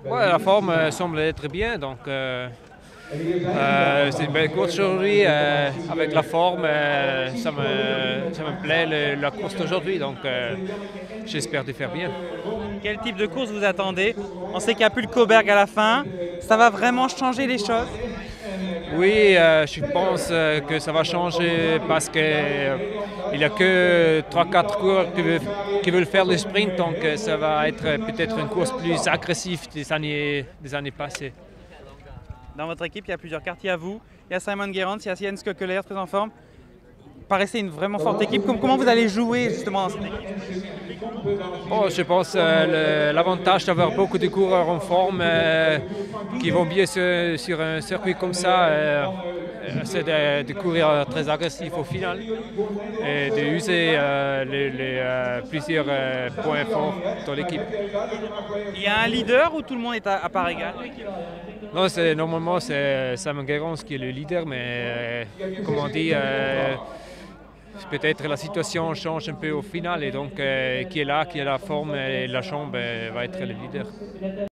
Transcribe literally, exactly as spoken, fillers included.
Ouais, la forme euh, semble être bien, donc euh, euh, c'est une belle course aujourd'hui. Euh, avec la forme, euh, ça, me, ça me plaît le- la course d'aujourd'hui, donc euh, j'espère de faire bien. Quel type de course vous attendez? On sait qu'il n'y a plus le Coburg à la fin. Ça va vraiment changer les choses? Oui, euh, je pense euh, que ça va changer parce qu'il n'y a que trois quatre coureurs qui veulent, qui veulent faire le sprint, donc euh, ça va être euh, peut-être une course plus agressive des années, des années passées. Dans votre équipe, il y a plusieurs quartiers à vous. Il y a Simon Gerrans, il y a Jens Kokeler, très en forme. Paraissait une vraiment forte équipe. Com- Comment vous allez jouer justement dans cette équipe? Bon, je pense euh, le- l'avantage d'avoir beaucoup de coureurs en forme euh, qui vont bien sur, sur un circuit comme ça, euh, euh, c'est de, de courir très agressif au final et de user euh, les, les, euh, plusieurs euh, points forts dans l'équipe. Il y a un leader ou tout le monde est à, à part égale? Non, c'est, normalement c'est Simon Gerrans qui est le leader, mais euh, comme on dit, euh, peut-être la situation change un peu au final et donc euh, qui est là, qui a la forme et la chambre euh, va être le leader.